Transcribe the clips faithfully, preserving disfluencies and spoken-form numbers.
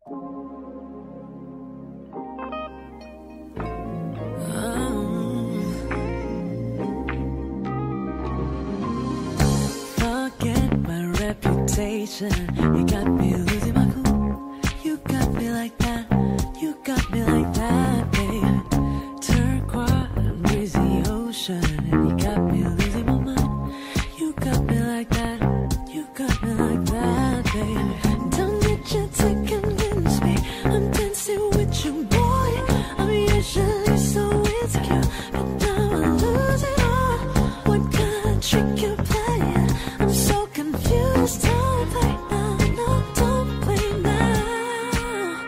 Forget my reputation. You got me losing my cool. You got me like that. You got me like that, babe. Turquoise, breezy ocean. And you got me losing my mind. You got me like that. You got me like that, babe. Don't need you to convince me. I'm dancing with you, boy. I'm usually so insecure, but now I lose it all. What kind of trick you're playing? I'm so confused. Don't play now, no, don't play now.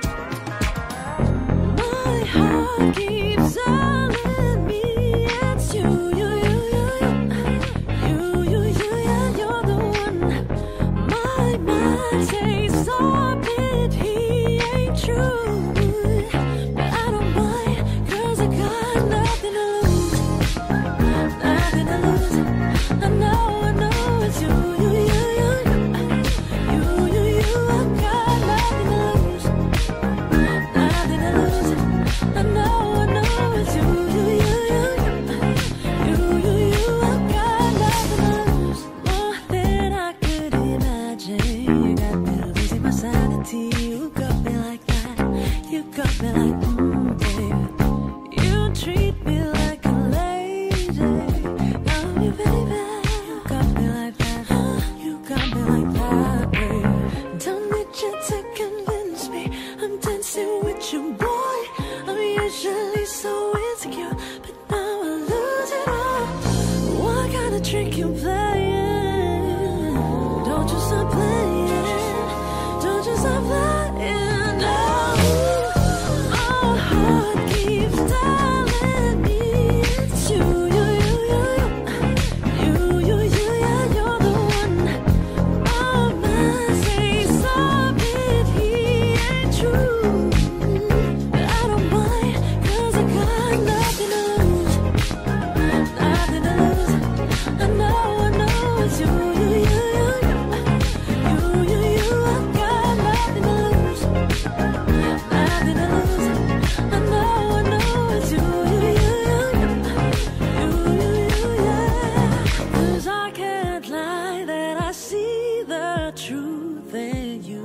My heart keeps telling me it's you, you, you, you, you, you, you, yeah, you're the one. My mind says stop it, he ain't true, but I don't mind, 'cause I got nothing to lose, nothing to lose. I know, I know it's you, you, you, you, you, you, you, you. I got nothing to lose, nothing to lose. I know, I know it's you, you, you, you, you, you, you. I got nothing to lose, more than I could imagine. You got me losing my sanity. You got me like that. You got me like, mm, baby. You treat me like a lady. Love you, baby. You got me like that. You got me like that, baby. Don't need you to convince me. I'm dancing with you, boy. I'm usually so insecure, but now I lose it all. What kind of trick you playing? Don't you stop playing. Don't you stop playing. No. My heart keeps telling me it's you, you, you, you, you, you, you, yeah, you're the one. My mind says stop it, he ain't true, but I don't mind, 'cause I got nothing to lose, nothing to lose. I know, I know it's you, you, you, you, you, you, you. I got nothing to lose, nothing to lose. I know, I know it's you, you, you, you, you, you, yeah. 'Cause I can't lie that I see the truth in you,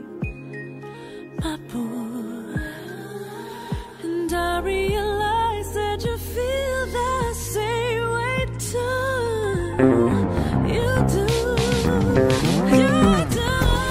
my boo. And I realize that you feel the same way too. You do, you do.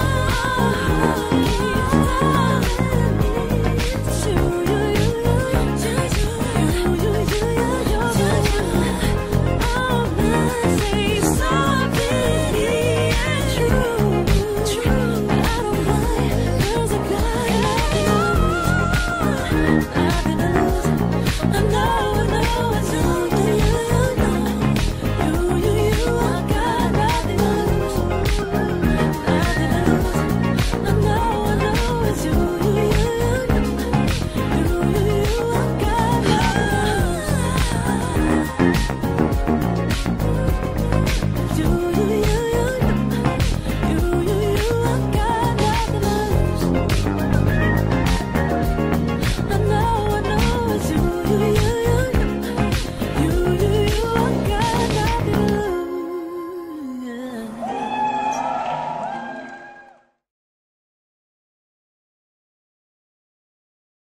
Telling me it's you, you, you, you, you, you, you, yeah, you're the one. Oh, man, say something, he ain't true, but I don't mind, 'cause I got nothing to lose, nothing to lose. I know, I know it's you, you, you, you, you, you, you. I got nothing to lose, nothing to lose. I know, I know it's you.